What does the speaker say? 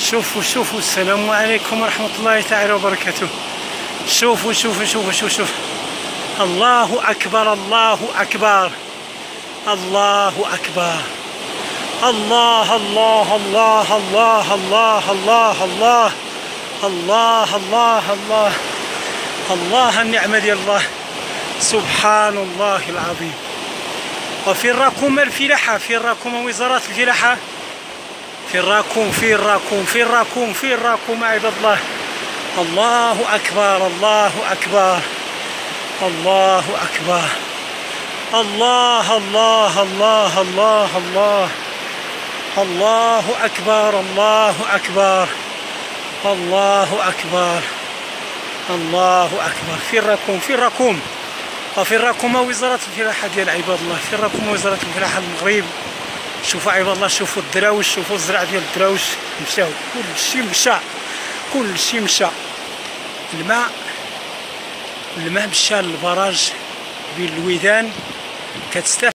شوفوا السلام عليكم ورحمة الله تعالى وبركاته. شوفوا الله أكبر الله أكبر الله أكبر الله الله الله الله الله الله الله الله الله الله الله النعمة ديال الله سبحان الله العظيم. وفين راكم الفلاحة؟ فين راكم وزارة الفلاحة؟ فين راكم عباد الله؟ الله أكبر الله أكبر الله أكبر الله الله الله الله الله الله أكبر الله أكبر الله أكبر الله أكبر. فين راكم وفين راكم وزارة الفلاحة ديال عباد الله؟ فين راكم وزارة الفلاحة المغرب؟ شوفوا عباد الله، شوفوا الدراوش، شوفوا الزرع ديال الدراوش مشاو، كلشي مشى. الماء مشى للبراج بين الويدان كتستافد